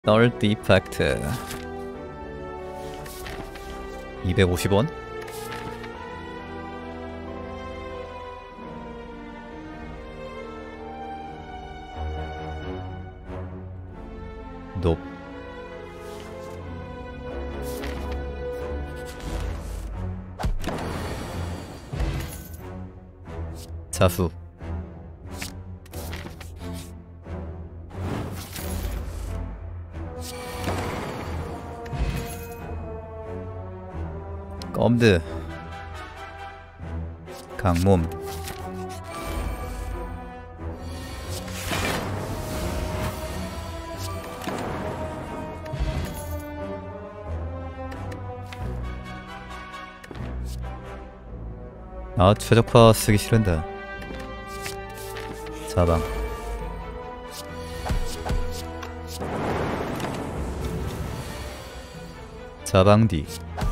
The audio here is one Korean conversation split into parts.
널 디펙트 250원? 높 자수 껌드 강몸 아 최적화 쓰기 싫은데 자방 자방디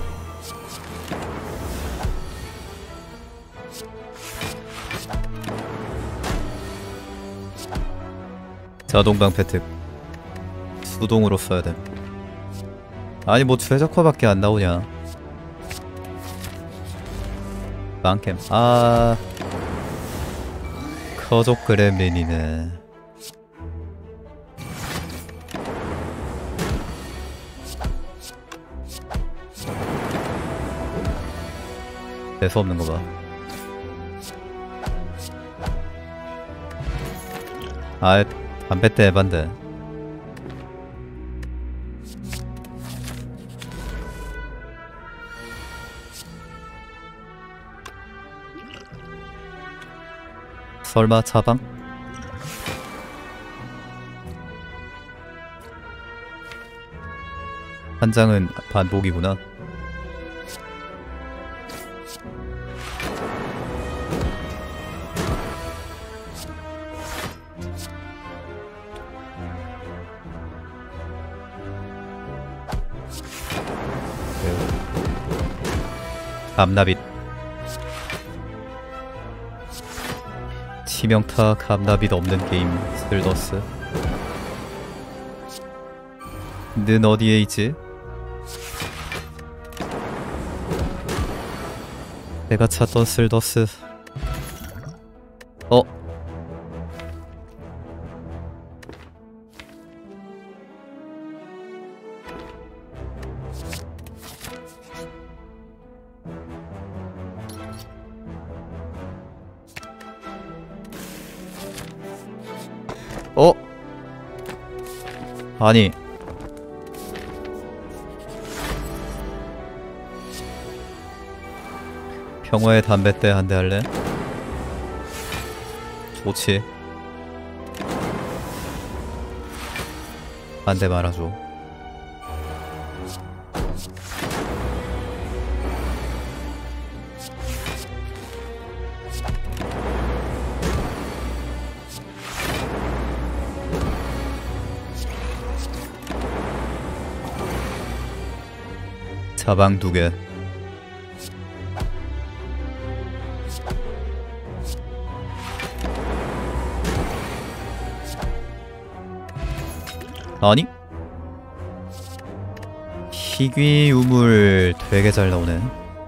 자동방 패특 수동으로 써야 돼. 아니 뭐 최적화밖에 안 나오냐. 빵캠 아 커족 그램린이네. 재수 없는 거 봐. 아 담배 때 에반데. 설마 차방? 한 장은 반복이구나. 감나빗 치명타 감나빗 없는 게임 슬더스. 는 어디에 있지? 내가 찾던 슬더스. 아니 평화의 담뱃대 한 대 할래? 좋지. 한 대 말아줘. 자방 2개. 아니? 희귀 우물 되게 잘 나오네.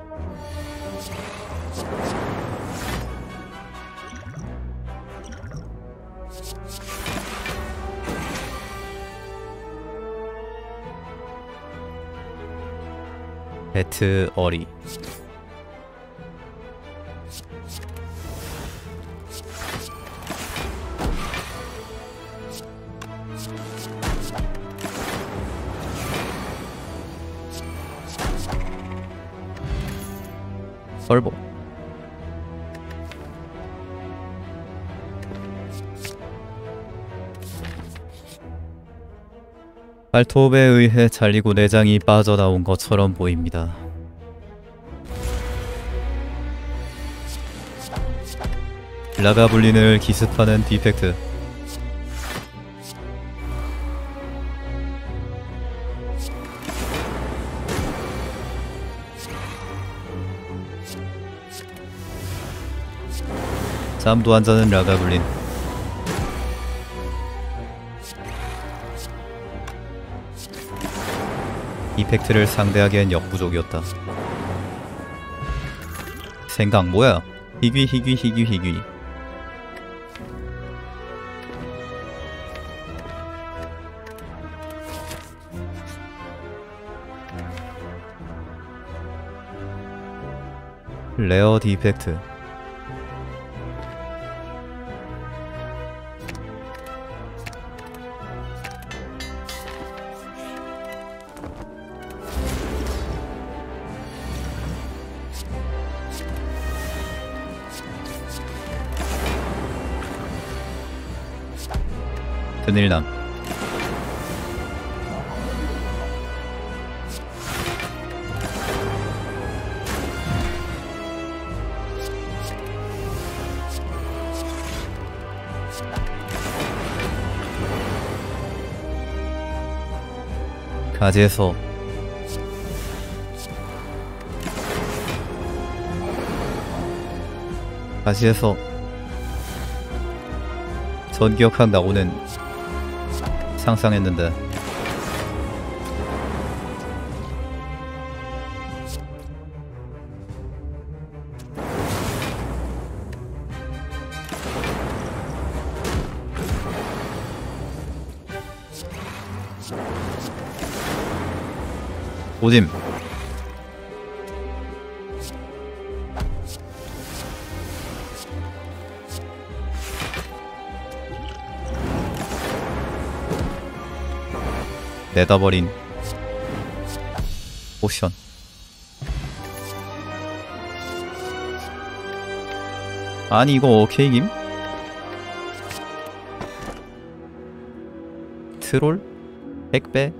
배트 어리 설보 발톱에 의해 잘리고 내장이 빠져나온 것처럼 보입니다. 라가블린을 기습하는 디펙트. 잠도 안 자는 라가블린. 이펙트를 상대하기엔 역부족이었다. 생각 뭐야? 희귀 희귀 희귀 희귀. 레어 디펙트. 드닐남. 가지에서 전기역학 나오는 상상했는데 오짐. 내다버린 포션. 아니 이거 오케이김? 트롤? 백배?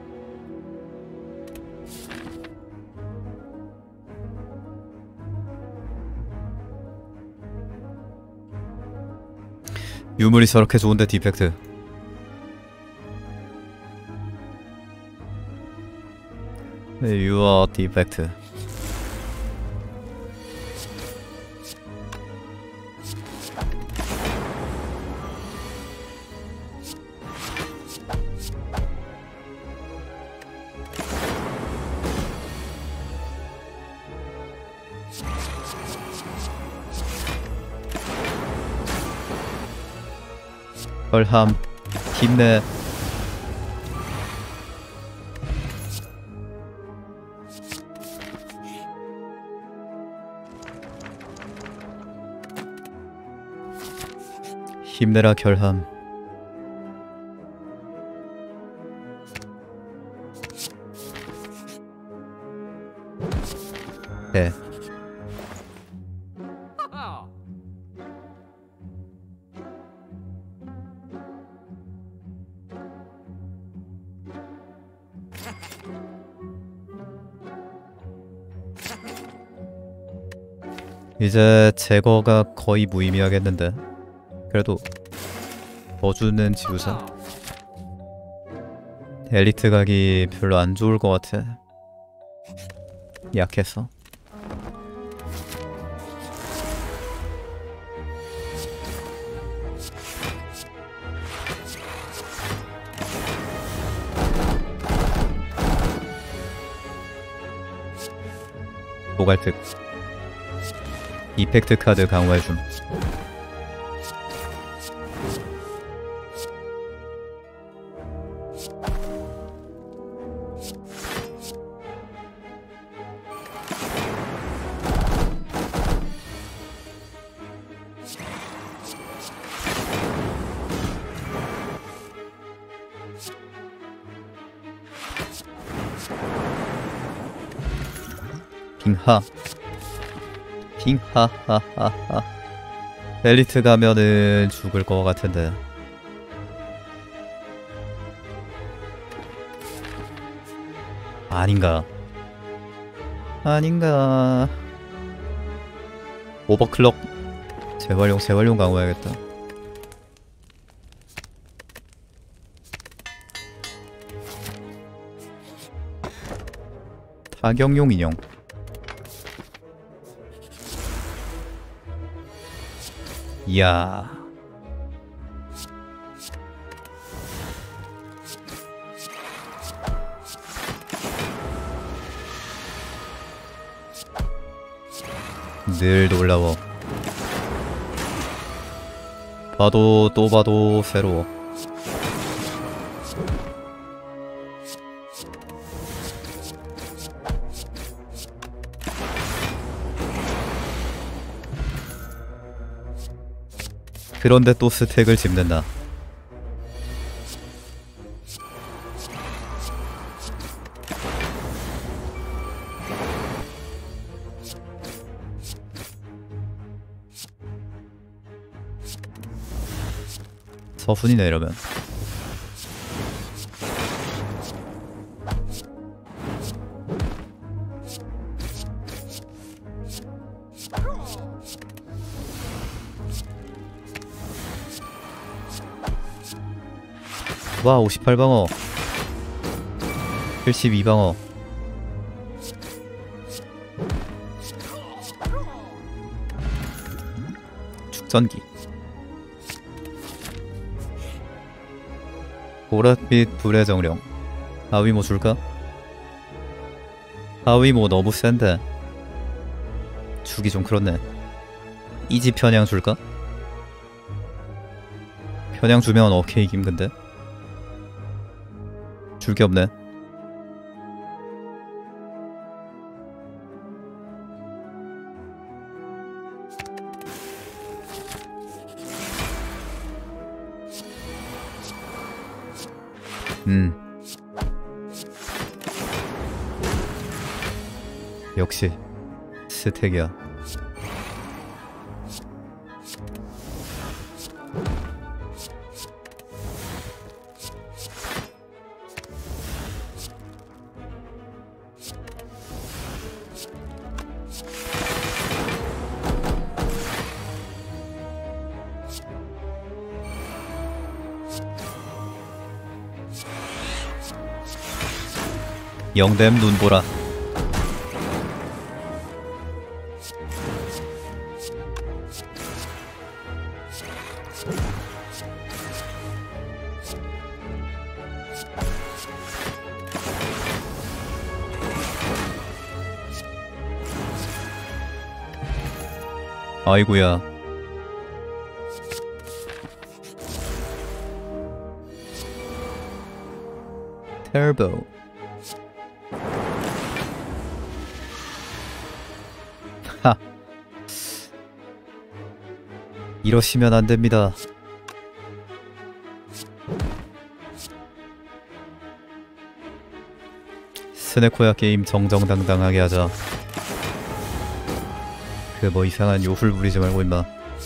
유물이 저렇게 좋은데 디펙트. 유어 디펙트. 헐함 힘내. 힘내라 결함. 네. 이제 제거가 거의 무의미하겠는데. 그래도 버주는 지우자. 엘리트 각이 별로 안 좋을 것 같아. 약해서. 노갈특. 이펙트 카드 강화해줌. 빙하. 빙하하하하. 엘리트 가면은 죽을 것 같은데. 아닌가? 아닌가? 오버클럭 재활용 강화해야겠다. 타격용 인형. 이야. 늘 놀라워. 봐도 또 봐도 새로워. 그런데 또 스택을 집는다. 서순이네 이러면. 와 58방어 72방어 축전기 보랏빛 불의 정령. 하위모 줄까? 하위모 너무 센데 주기 좀 그렇네. 이지 편향 줄까? 편향 주면 오케이 김. 근데 줄 게 없네. 역시 스택이야. 영댐 눈보라. 아이고야. 터보. 하. 이러시면 안 됩니다. 스네코야 게임 정정당당하게 하자. 그 뭐 이상한 요술 부리지 말고 임마.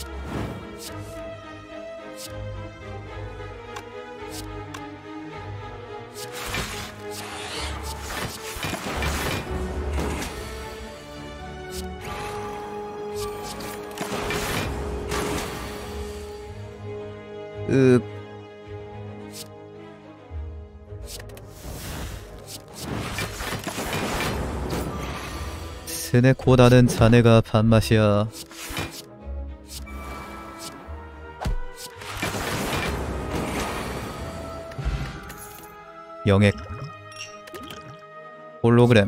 스네코다는 자네가 밥맛이야. 영액 홀로그램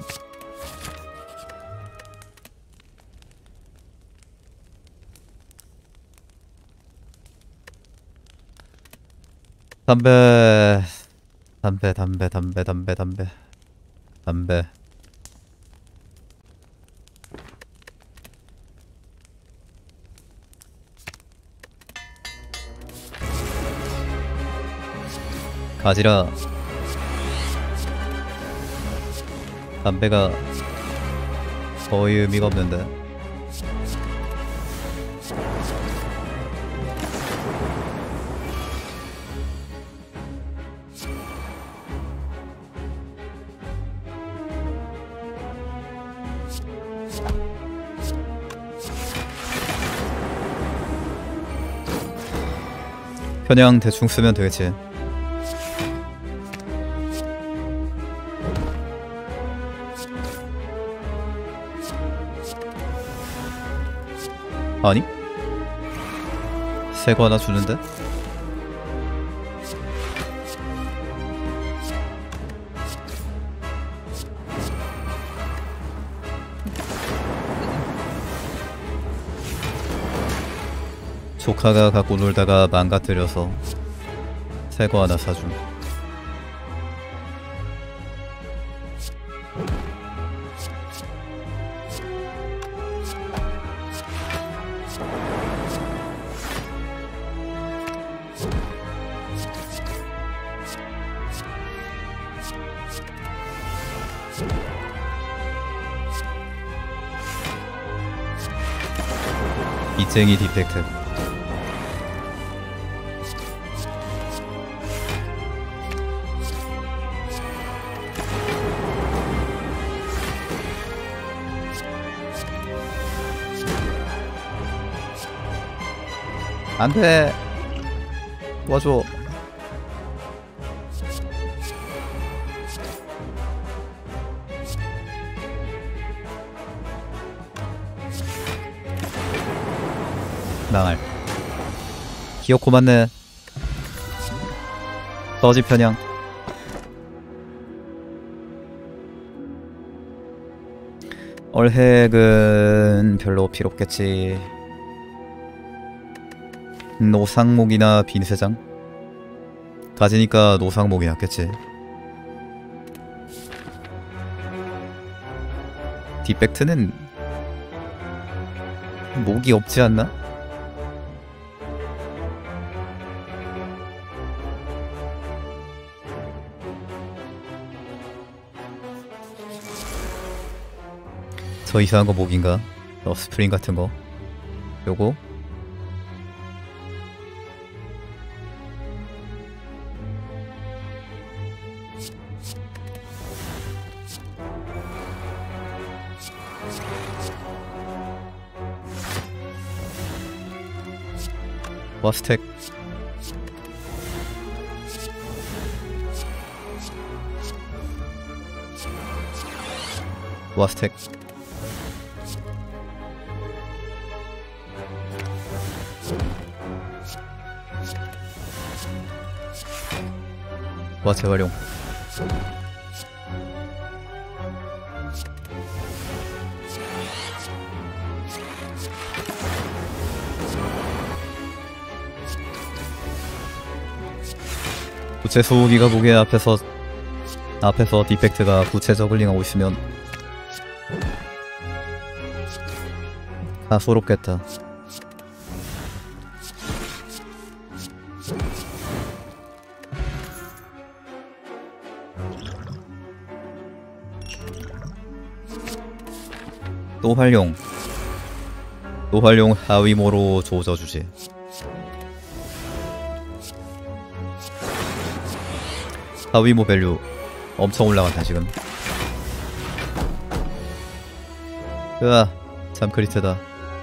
담배 가지라. 담배가 거의 의미가 없는데. 그냥 대충 쓰면 되겠지. 아니? 새거 하나 주는데? 조카가 갖고 놀다가 망가뜨려서 새거 하나 사줌. 빚쟁이 디펙트. 안돼. 도와줘. 망할. 기어코 맞네. 서지 편향. 얼핵은 별로 필요 없겠지. 노상목이나 빈세장? 가지니까 노상목이 낫겠지. 디펙트는 목이 없지 않나? 더 이상한 거 목인가? 스프링 같은 거. 요거 와스텍. 와스텍. 와 재활용. 구체 수호기가 보기에 앞에서 디펙트가 구체 저글링하고 있으면 가소롭겠다. 노활용 하위모로 조져주지. 하위모 밸류 엄청 올라간다 지금. 으아 참 크리트다.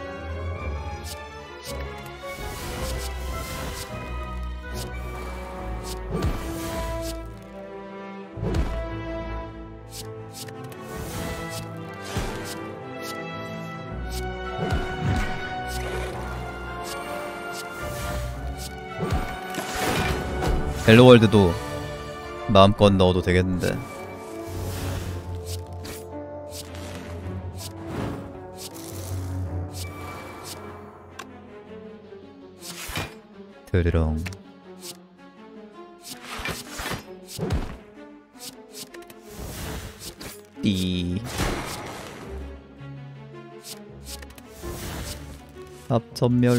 헬로월드도 마음껏 넣어도 되겠는데. 드르렁. 띠. 합전멸.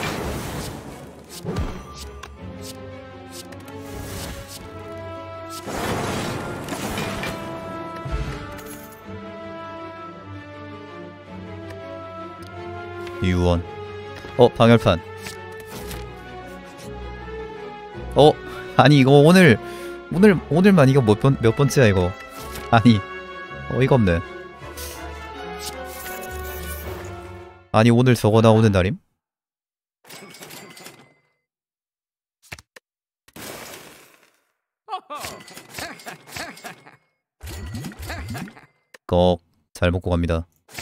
유언. 방열판. 아니 이거 오늘만 이거 몇 번째야 이거. 아니 어이가 없네. 아니 오늘 저거 나오는 날임? 꺽. 잘 먹고 갑니다.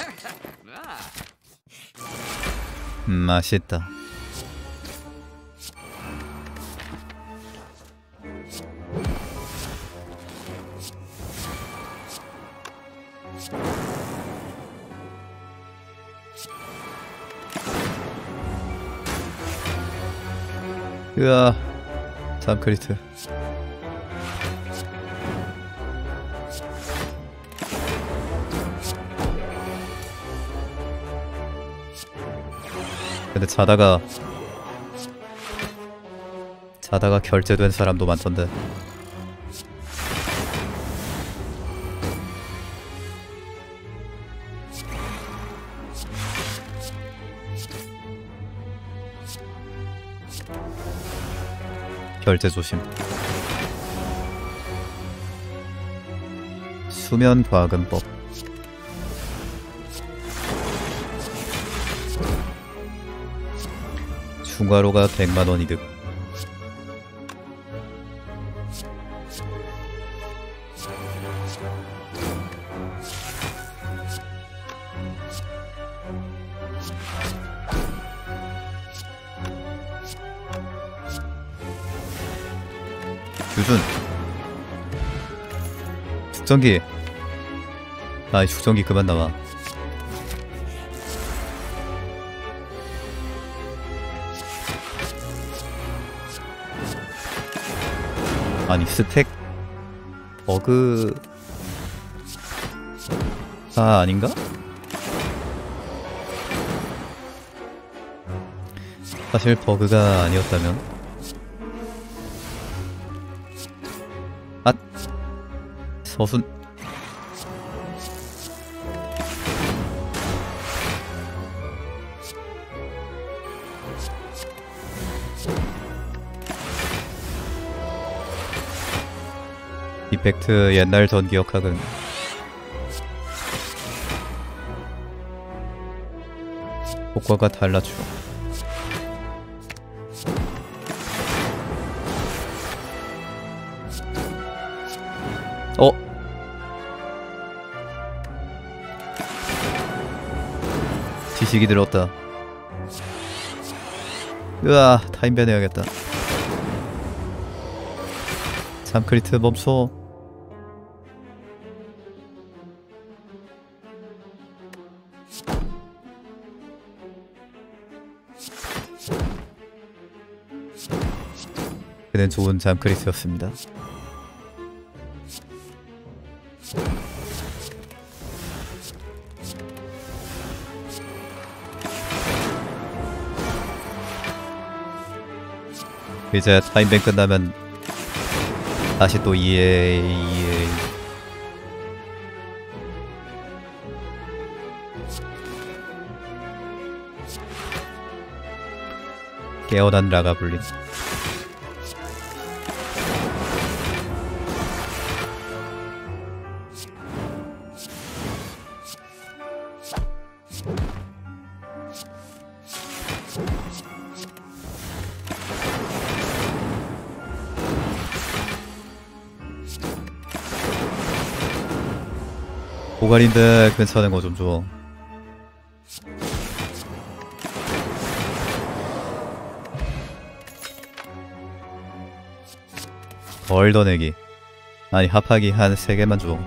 맛있다. 으아, 잠크리트. 근데 자다가 결제된 사람도 많던데. 결제 조심. 수면 과금법. 중과로가 100만원 이득. 유준 축전기. 아이 축전기 그만 나와. 아니 스택 버그 아닌가? 사실 버그가 아니었다면. 서순. 이펙트 옛날 전기역학은 효과가 달라져. 지식이 들었다. 으아, 타임밴 해야겠다. 잠크리트 멈춰. 그는 좋은 잠크리트였습니다. 이제 타임뱅 끝나면 다시 또 EA 깨어난 라가블린. 고갈인데 괜찮은 거 좀 줘. 덜 더 내기. 아니 합하기 한 3개만 줘.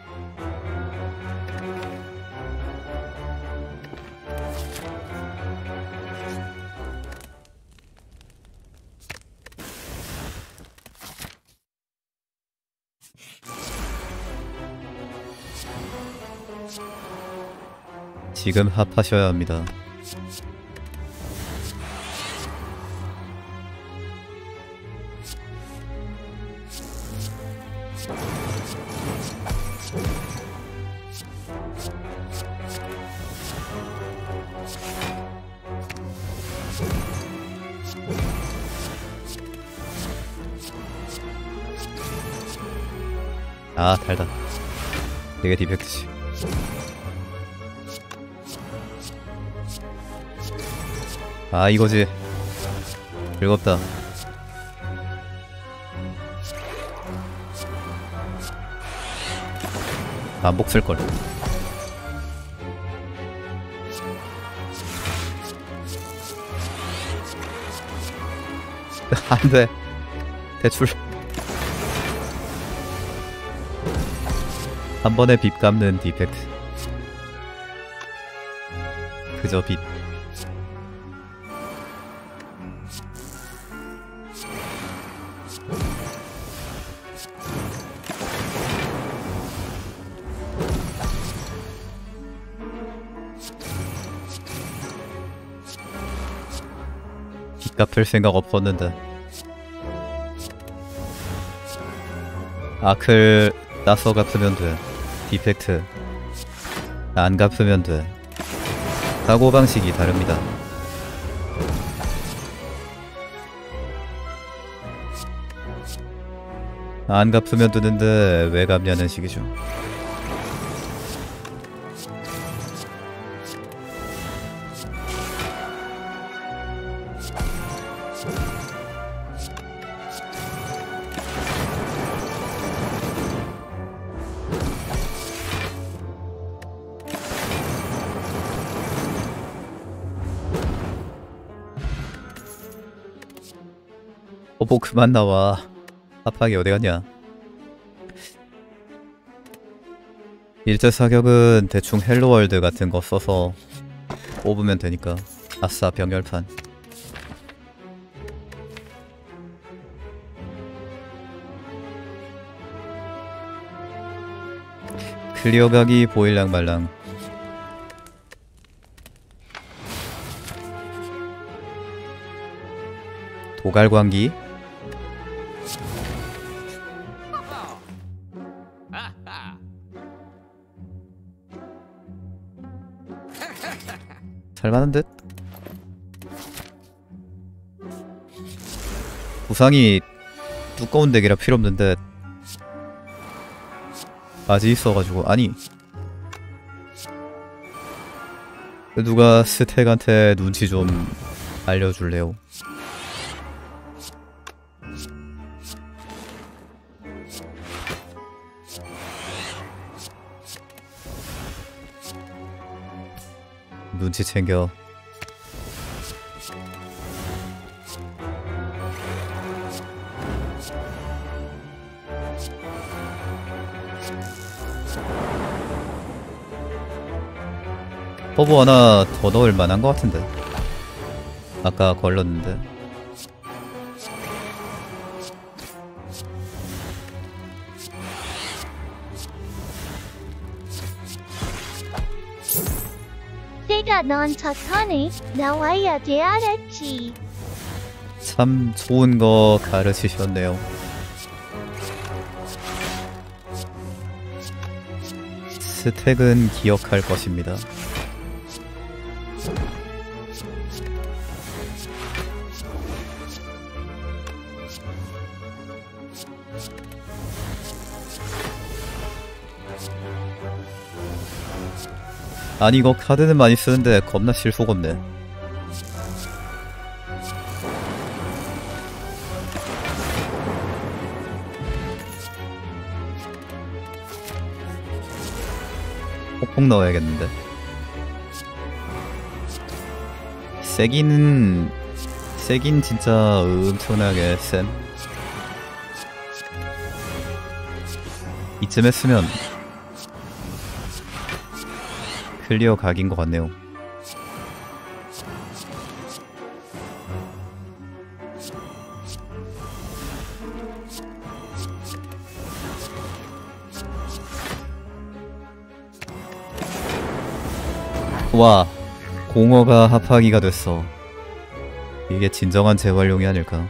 지금 합하셔야 합니다. 아 달다. 되게 디펙트지. 아 이거지. 즐겁다. 반복 쓸걸. 안돼. 대출 한 번에 빚 갚는 디펙트. 그저 빚. 갚을 생각 없었는데. 아클 따서 갚으면 돼. 디펙트 안 갚으면 돼. 사고방식이 다릅니다. 안 갚으면 되는데 왜 갚냐는 식이죠. 뭐 그만 나와. 합하기 어디갔냐. 일제 사격은 대충 헬로월드 같은 거 써서 뽑으면 되니까. 아싸 병렬판. 클리어각이 보일랑 말랑. 도갈광기. 잘맞은 듯? 부상이 두꺼운 덱이라 필요없는데 아직 있어가지고. 아니 누가 스택한테 눈치 좀 알려줄래요? 눈치 챙겨. 터보 하나 더 넣을 만한 것 같은데. 아까 걸렀는데. 때가 넌 착하네. 나와야 돼야랬지. 참 좋은 거 가르치셨네요. 스택은 기억할 것입니다. 아니 이거 카드는 많이 쓰는데 겁나 실속 없네. 폭폭 넣어야겠는데. 세긴 진짜 엄청나게 쌤. 이쯤 했으면 클리어 각인 것 같네요. 와, 공허가 합하기가 됐어. 이게 진정한 재활용이 아닐까.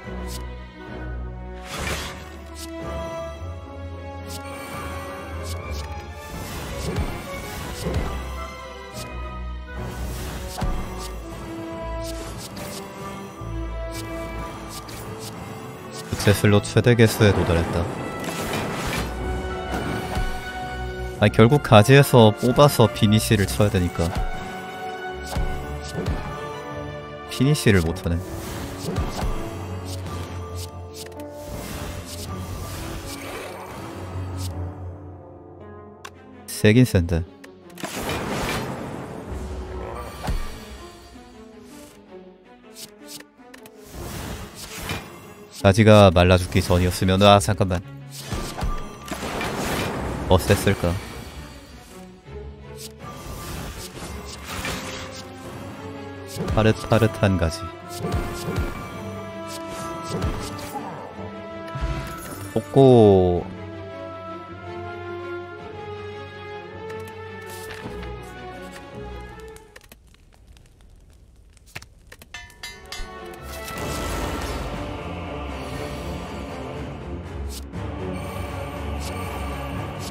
부채 슬롯 최대 개수에 도달했다. 아니 결국 가지에서 뽑아서 피니쉬를 쳐야 되니까 피니쉬를 못하네. 세긴 센데. 가지가 말라 죽기 전이었으면. 아 잠깐만, 뭐 셌을까. 파릇파릇한 가지. 뽑고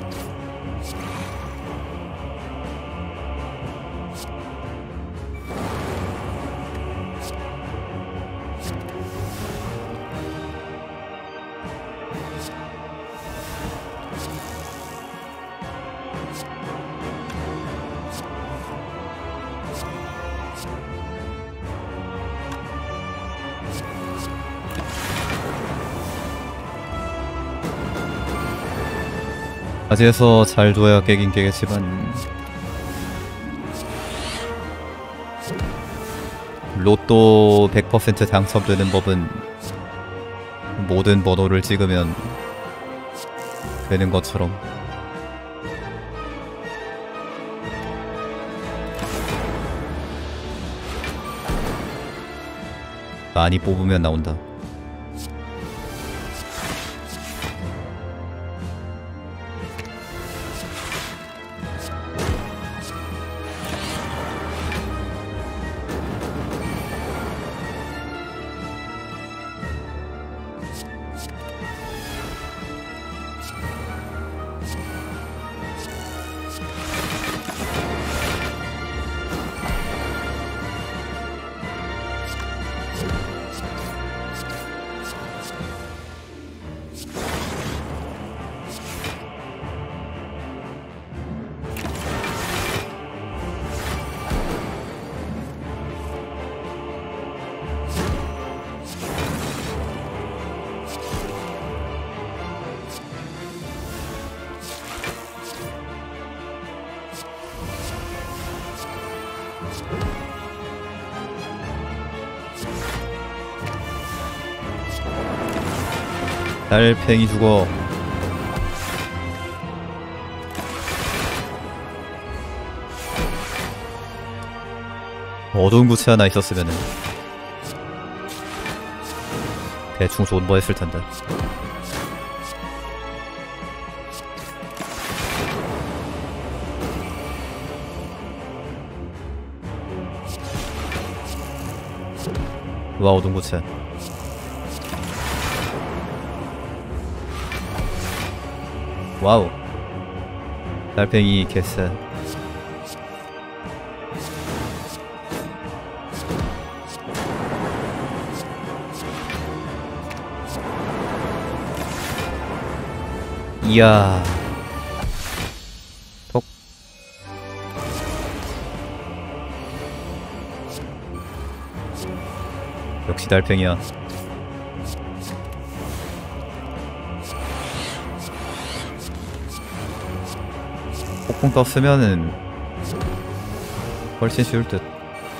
아지에서 잘 둬야 깨긴 깨겠지만 로또 100% 당첨되는 법은 모든 번호를 찍으면 되는 것처럼 많이 뽑으면 나온다. 달팽이 죽어. 어두운 구체 하나 있었으면은 대충 좋은 거 했을 텐데. 와, 어두운 구체. 와우. 달팽이 개쎄. 이야. 톡. 역시 달팽이야. 폭풍 떴으면은 훨씬 쉬울 듯.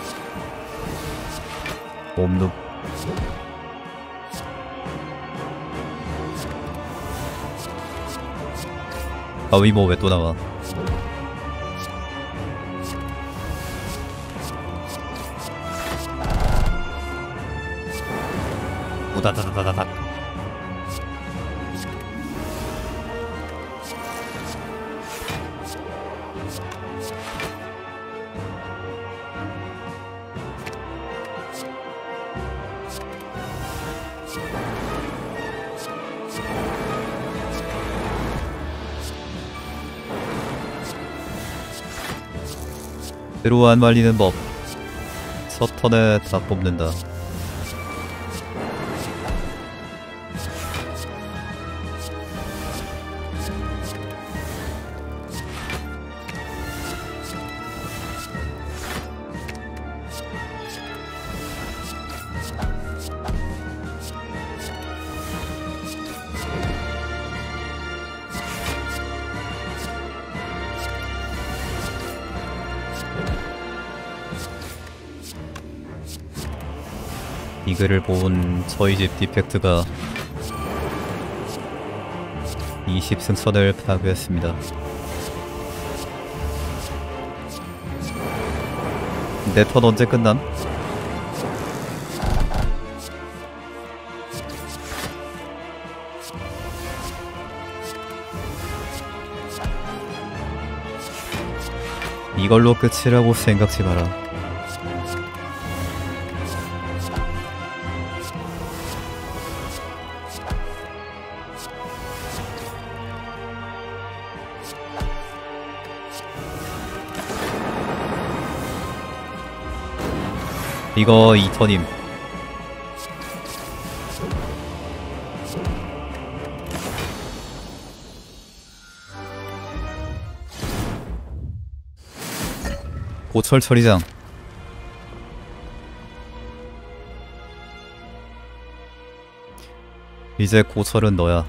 옴눕. 아, 위모 왜 또 나와? 우다다다다닥. 새로 안 말리는 법. 첫 턴에 다 뽑는다. 이 글을 본 저희 집 디펙트가 20승선을 파괴했습니다. 내 턴 언제 끝남? 이걸로 끝이라고 생각지 마라. 이거 2턴임. 고철 처리장. 이제 고철은 너야.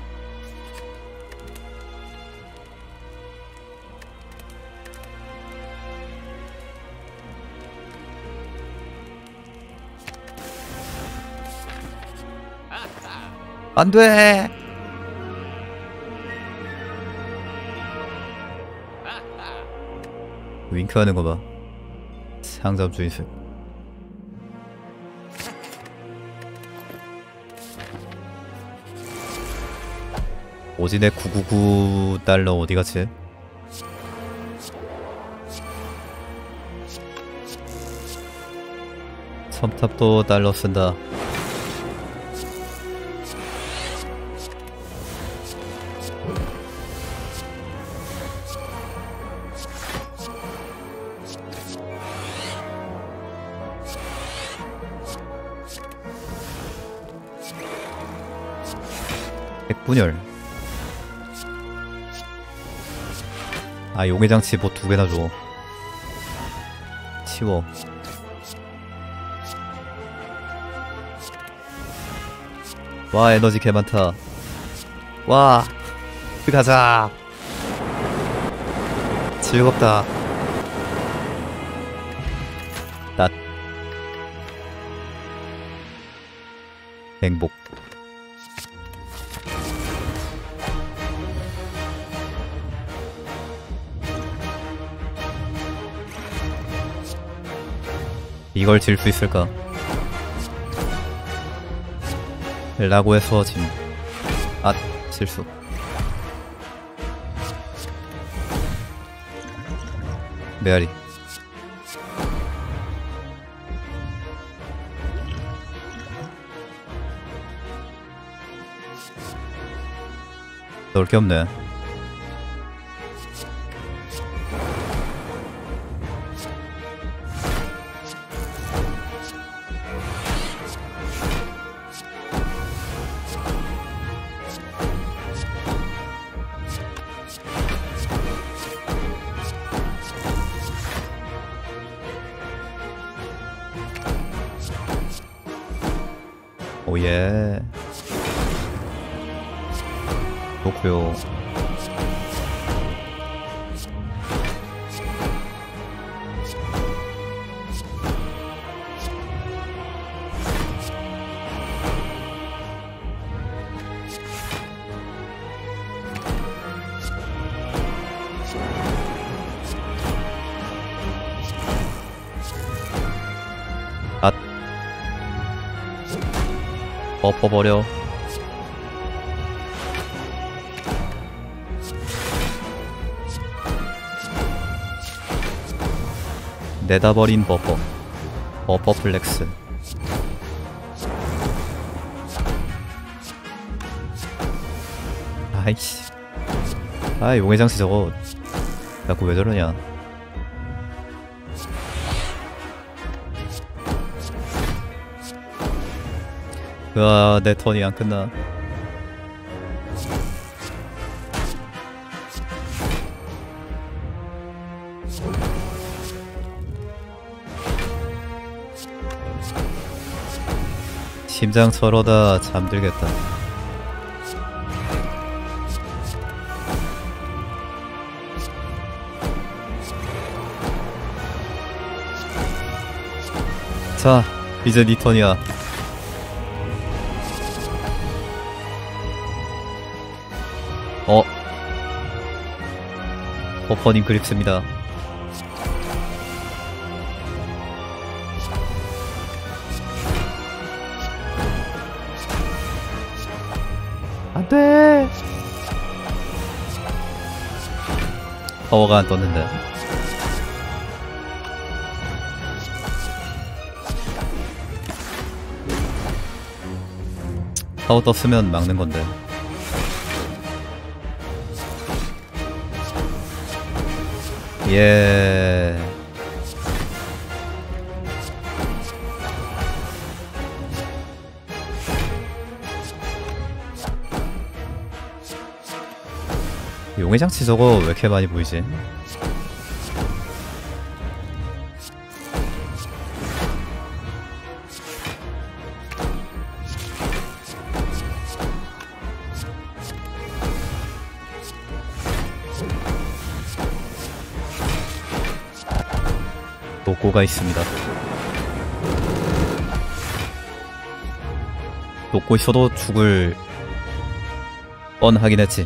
안 돼! 윙크하는 거 봐. 상점 주인수. 오진의 999달러 어디 갔지? 첨탑도 달러 쓴다. 백분열. 아, 용의장치 뭐 2개나 줘. 치워. 와, 에너지 개 많다. 와, 가자. 즐겁다. 낫. 행복. 이걸 질 수 있을까? 라고 해서 짐. 아, 실수. 메아리. 넣을 게 없네. 오예. 좋고요. 앗. 엎어버려. 내다버린 버퍼. 버퍼 플렉스. 아이씨. 아, 용의장치 저거 자꾸 왜 저러냐. 으아, 내 턴이 안 끝나. 심장 철어다 잠들겠다. 자, 이제 니 턴이야. 버퍼님 그립습니다. 안돼. 파워가 안 떴는데. 파워 떴으면 막는 건데. 예. 용의 장치 저거 왜 이렇게 많이 보이지? 녹고가 있습니다. 녹고 있어도 죽을 뻔하긴 했지.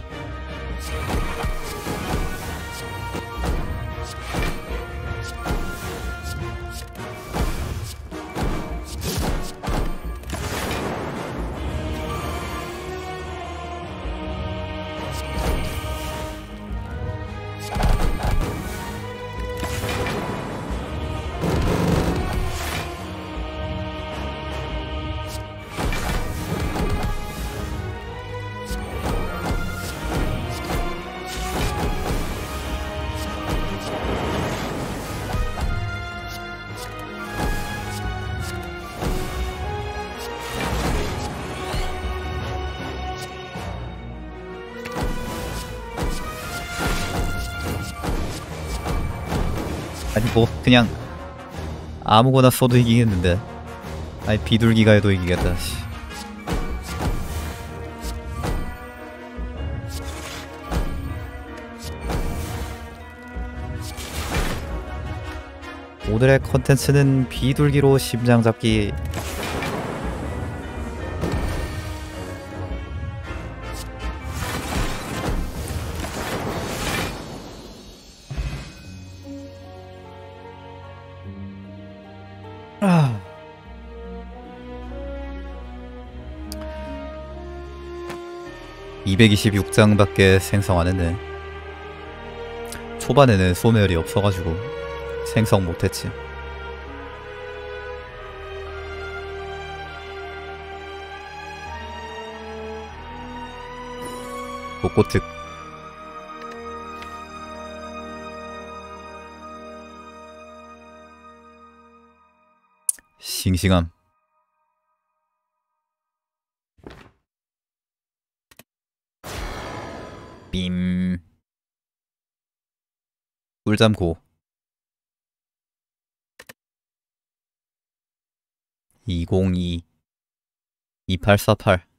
아니 뭐 그냥 아무거나 써도 이기겠는데. 아니 비둘기가 해도 이기겠다. 씨. 오늘의 컨텐츠는 비둘기로 심장 잡기. 아. (226장밖에) 생성 안했네. 초반에는 소멸이 없어가지고 생성 못했지. 목고특 싱싱함. 빔 꿀잠고 202 2848